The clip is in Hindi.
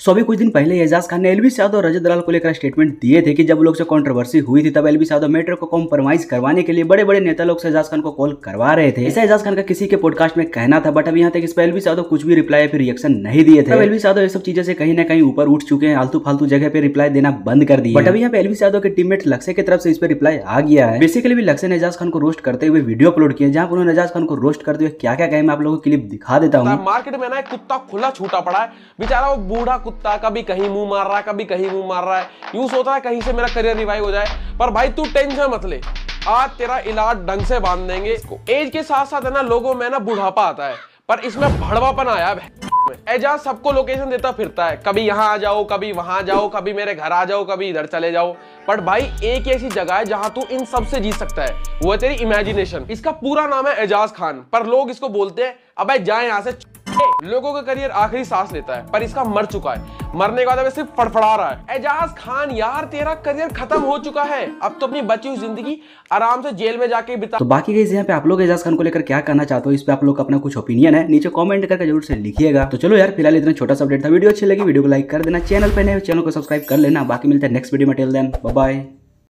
सो अभी कुछ दिन पहले एजाज खान ने एलवीस यादव और रजत दलाल को लेकर स्टेटमेंट दिए थे कि जब लोग से कंट्रोवर्सी हुई थी तब एलवीस यादव मैटर को कॉम्प्रोमाइज करवाने के लिए बड़े बड़े नेता लोग से एजाज खान को कॉल करवा रहे थे। ऐसा एजाज खान का किसी के पॉडकास्ट में कहना था, बट अभी यहाँ तक इस पर एलवीस यादव कुछ भी रिप्लाई या फिर रिएक्शन नहीं दिए थे। एलवीस यादव ये सब चीजें से कहीं ना कहीं ऊपर उठ चुके हैं, आलतू फालतू जगह पे रिप्लाई देना बंद कर दिया। बट अभी यहाँ पे एलवीस यादव के टीममेट लक्ष्य की तरफ से इस पर रिप्लाई आ गया है। बेसिकली भी लक्ष्य ने एजाज खान को रोस्ट करते हुए वीडियो अपलोड किया, जहाँ उन्होंने एजाज खान को रोस्ट करते हुए क्या क्या कहे मैं आप लोगों को क्लिप दिखा देता हूँ। मार्केट में ना एक कुत्ता खुला छूटा पड़ा है, बेचारा वो बूढ़ा कुत्ता कभी कहीं मुंह मार रहा है, कभी कहीं मुंह मार रहा है, यूं सोच रहा है कहीं से मेरा करियर रिवाइव हो जाए। पर भाई तू टेंशन मत ले, आज तेरा इलाज ढंग से बांध देंगे। एज के साथ साथ है ना लोगों में ना बुढ़ापा आता है, पर इसमें भड़वापन आया है। एजाज सबको लोकेशन देता फिरता है, कभी यहाँ आ जाओ, कभी वहां जाओ, कभी मेरे घर आ जाओ, कभी इधर चले जाओ। बट भाई एक ऐसी जगह है जहां तू इन सब से जीत सकता है, वो है तेरी इमेजिनेशन। इसका पूरा नाम है एजाज खान, पर लोग इसको बोलते हैं अबे जाए यहाँ से। लोगों का करियर आखिरी सांस लेता है, पर इसका मर चुका है। मरने के बाद अब सिर्फ फड़फड़ा रहा है। एजाज खान यार तेरा करियर खत्म हो चुका है, अब तो अपनी बची हुई जिंदगी आराम से जेल में जाके बिता। तो बाकी गाइस यहाँ पे आप लोग एजाज खान को लेकर क्या कहना चाहते हो, इस पे आप लोग का अपना कुछ ओपिनियन है नीचे कमेंट करके जरूर से लिखिएगा। तो चलो यार फिलहाल इतना छोटा सा अपडेट था, वीडियो अच्छी लगी वीडियो को लाइक कर देना, चैनल पे नए चैनल को सब्सक्राइब कर लेना। बाकी मिलते हैं नेक्स्ट वीडियो में, टिल देन बाय बाय।